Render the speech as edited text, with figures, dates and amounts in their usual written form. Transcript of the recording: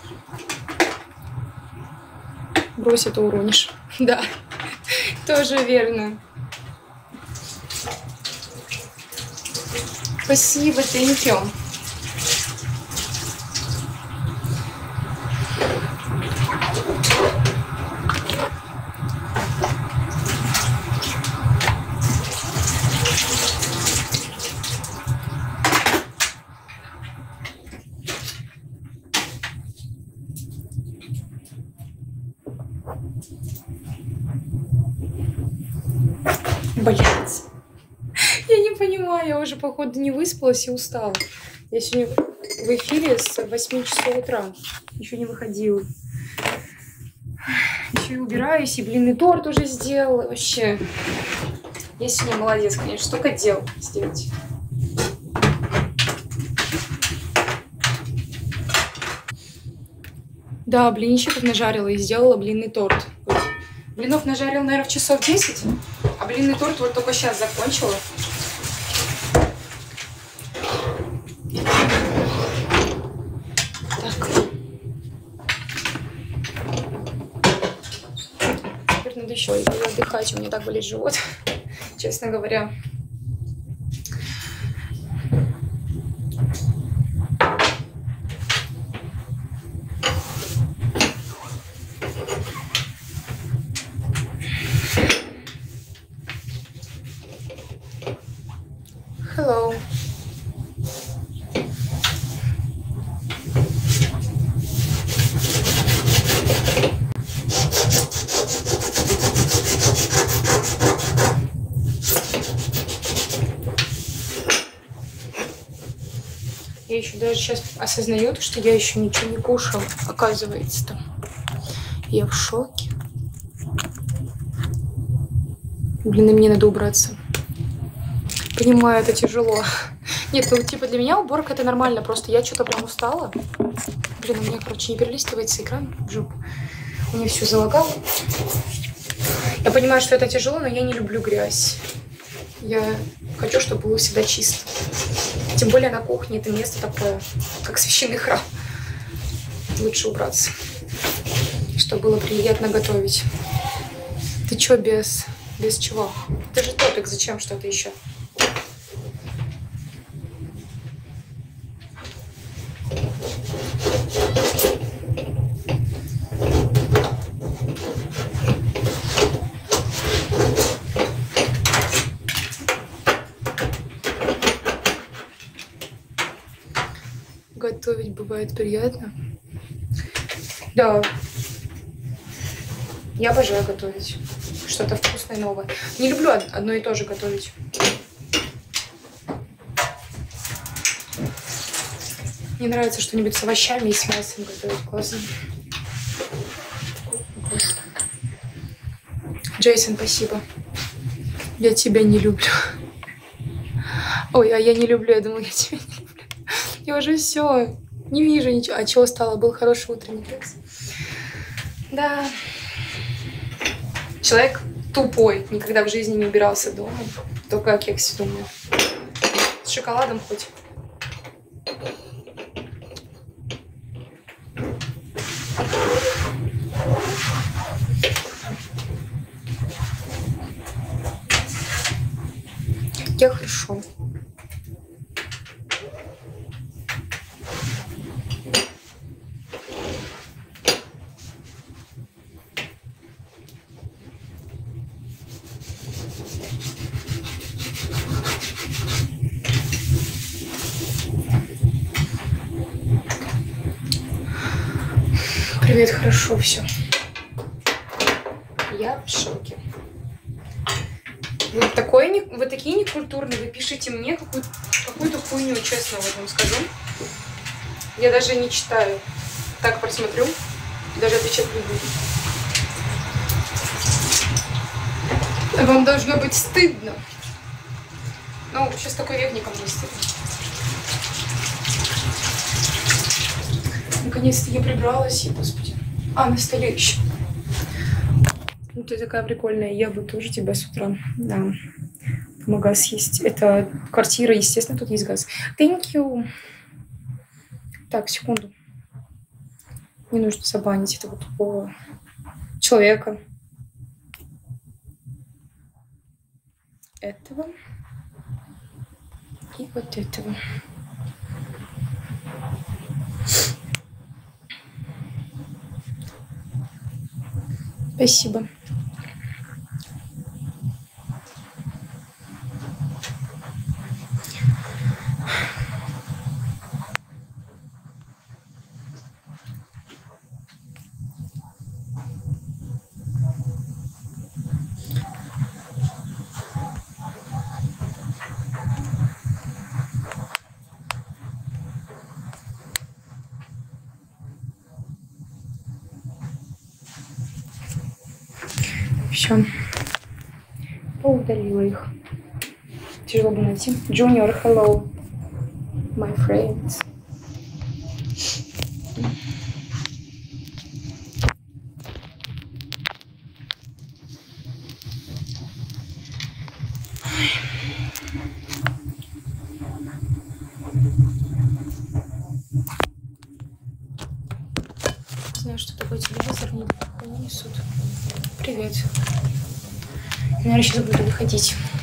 Брось, это уронишь. Да, тоже верно. Спасибо, thank you. Блять. Я не понимаю, я уже, походу, не выспалась и устала. Я сегодня в эфире с 8 часов утра. Еще не выходила. Еще и убираюсь, и блинный торт уже сделала. Вообще. Я сегодня молодец, конечно. Столько дел сделать. Да, блинчиков нажарила и сделала блинный торт. Блинов нажарила, наверное, в часов 10, а блинный торт вот только сейчас закончила. Так. Теперь надо еще отдыхать, у меня так болит живот, честно говоря. Hello. Я еще даже сейчас осознаю, что я еще ничего не кушала, оказывается-то. Я в шоке. Блин, и мне надо убраться. Понимаю, это тяжело. Нет, ну типа для меня уборка это нормально, просто я что-то прям устала. Блин, у меня, короче, не перелистывается экран в жопу. Мне все залагало. Я понимаю, что это тяжело, но я не люблю грязь. Я хочу, чтобы было всегда чисто. Тем более на кухне это место такое, как священный храм. Лучше убраться, чтобы было приятно готовить. Ты чё без чего? Это же топик, зачем что-то еще? Готовить бывает приятно. Да. Я обожаю готовить. Что-то вкусное, новое. Не люблю одно и то же готовить. Мне нравится что-нибудь с овощами и с мясом готовить. Классно. Джейсон, спасибо. Я тебя не люблю. Ой, а я не люблю. Я думала, я тебя не люблю. Я уже все. Не вижу ничего. А чего стало? Был хороший утренний кекс. Да. Человек тупой. Никогда в жизни не убирался дома. Только о кексе думаю. С шоколадом хоть. Я хорошо. Привет, хорошо все. Я в шоке. Вы такие некультурные, вы пишите мне какую-то хуйню, честно вот вам скажу. Я даже не читаю. Так просмотрю, даже отвечать не буду. Вам должно быть стыдно. Ну, сейчас такой век никому не стыдно. Наконец-то я прибралась, и, господи. А, на столе еще. Ну, ты такая прикольная. Я бы тоже тебя с утра, да, помогла съесть. Это квартира, естественно, тут есть газ. Thank you. Так, секунду. Не нужно забанить этого тупого человека. Этого. И вот этого. Спасибо. Все. Поудалила их. Тяжело бы найти. Junior, hello, my friends. Не знаю, что такое телевизор, не несут. Привет. Я, наверное, сейчас буду выходить.